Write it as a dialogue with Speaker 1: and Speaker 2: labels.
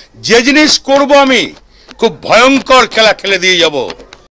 Speaker 1: যে জিনিস করব আমি খুব ভয়ঙ্কর খেলা খেলে দিয়ে যাব।